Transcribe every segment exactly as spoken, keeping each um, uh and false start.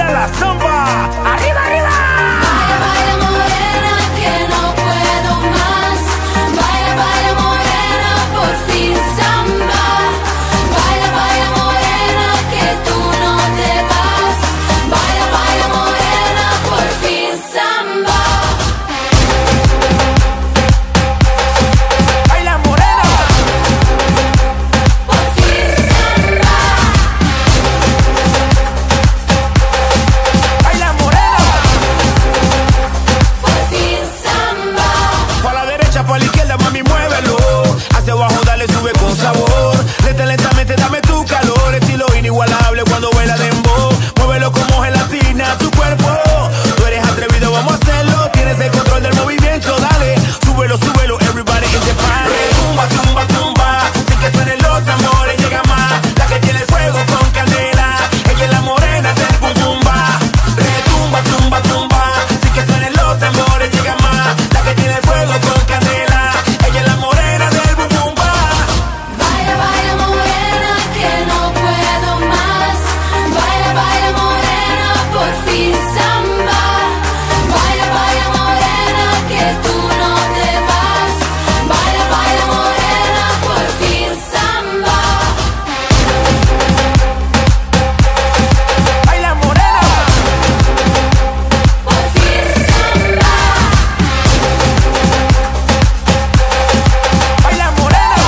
baila la zamba. ¡Arriba, arriba! Baila, baila morena, que no puedo más. Baila, baila morena, por fin samba. Baila, baila morena, que tú no te vas. Baila, baila morena, por fin samba. Baila morena, Por fin samba. baila morena. Por fin samba. Pa' la derecha, pa' la izquierda, mami, muévelo. Hacia abajo, dale, sube con sabor. Lenta, lentamente, dame tu calor. Estilo inigualable cuando baila dembow. Muévelo como gelatina, tu cuerpo. Tú eres atrevido, vamos a hacerlo. Tienes el control del movimiento, dale. Súbelo, súbelo, everybody in the party. Tumba, tumba, tumba. Sin que suenen los tambores, llega más. La que tiene el fuego con candela. Ella es la morena del bum bum ba. Retumba, tumba, tumba. Sin que suenen los tambores, llega más. La que tiene el fuego con candela. Ella es la morena del bum bum ba. Baila, baila morena, que no puedo más. Baila, baila morena, por fin samba. Baila, baila morena, que tú no te vas. Baila, baila morena, por fin samba. Baila morena, Por fin samba. baila morena.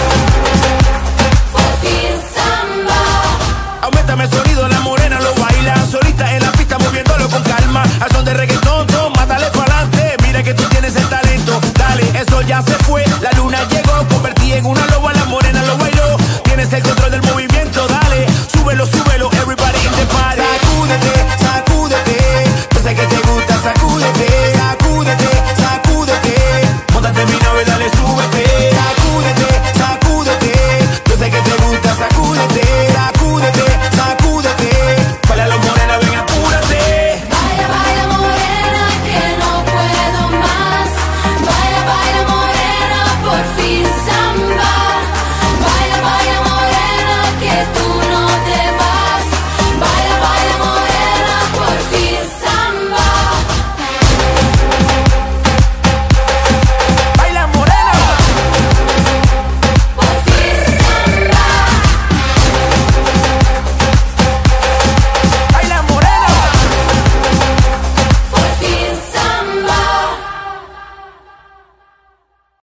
Por fin samba. Aumentame el sonido, la morena lo baila solita en la pista moviéndolo con calma. Al son de reggaetón, toma, dale pa'lante. Mira que tú tienes el talento, dale, eso ya se fue. La luna llegó, convertí en una loba, la morena lo bailó. Tienes el control del movimiento, dale, súbelo, súbelo, everybody in the party. Sacúdete, sacúdete, yo sé que te gusta, sacúdete, sacúdete, sacúdete. Móntate mi nave, dale, súbete. Sacúdete, sacúdete, yo sé que te gusta, sacúdete.